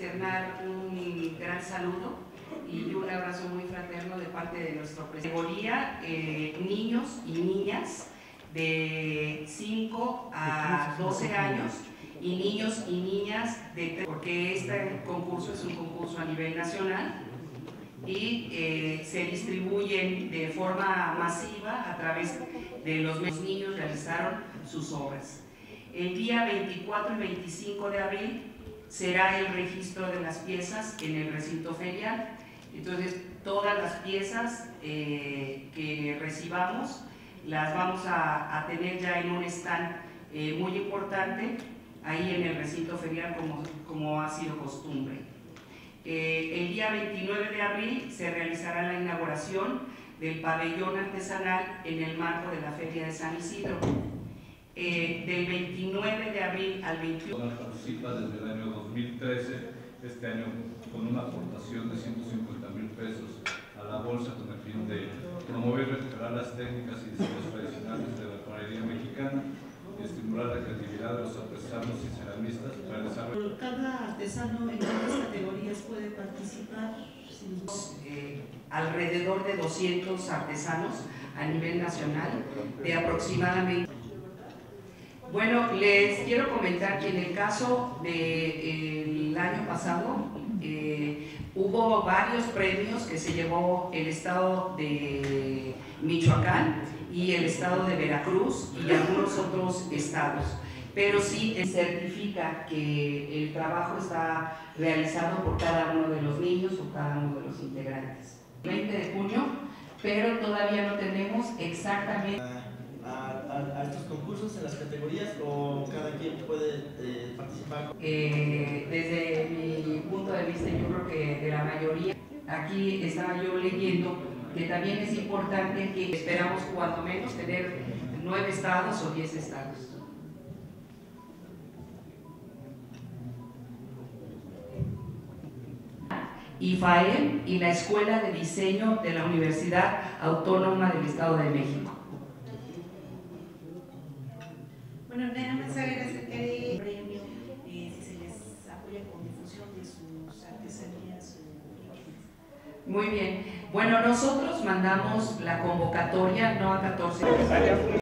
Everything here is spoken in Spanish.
externar un gran saludo y un abrazo muy fraterno de parte de nuestro presidente. Niños y niñas de 5 a 12 años y niños y niñas de 3, porque este concurso es un concurso a nivel nacional y se distribuyen de forma masiva a través de los niños realizaron sus obras. El día 24 y 25 de abril será el registro de las piezas en el recinto ferial. Entonces, todas las piezas que recibamos las vamos a tener ya en un stand muy importante ahí en el recinto ferial como ha sido costumbre. El día 29 de abril se realizará la inauguración del pabellón artesanal en el marco de la Feria de San Isidro. Del 29 de abril al 21. Participa desde el año 2013, este año con una aportación de 150,000 pesos a la bolsa con el fin de promover y recuperar las técnicas y diseños tradicionales de la alfarería mexicana, estimular la creatividad de los artesanos y ceramistas para desarrollar. ¿Cada artesano en cuántas categorías puede participar? Alrededor de 200 artesanos a nivel nacional, de aproximadamente. Bueno, les quiero comentar que en el caso del año pasado hubo varios premios que se llevó el estado de Michoacán y el estado de Veracruz y algunos otros estados, pero sí certifica que el trabajo está realizado por cada uno de los niños o cada uno de los integrantes. 20 de junio, pero todavía no tenemos exactamente a estos concursos en las categorías, o cada quien puede participar. Desde mi punto de vista, yo creo que de la mayoría, aquí estaba yo leyendo que también es importante que esperamos cuando menos tener 9 estados o 10 estados. IFAEM y la Escuela de Diseño de la Universidad Autónoma del Estado de México. Bueno, nada más saber acerca del premio, si se les apoya con difusión de sus artesanías. Muy bien. Bueno, nosotros mandamos la convocatoria no a 14.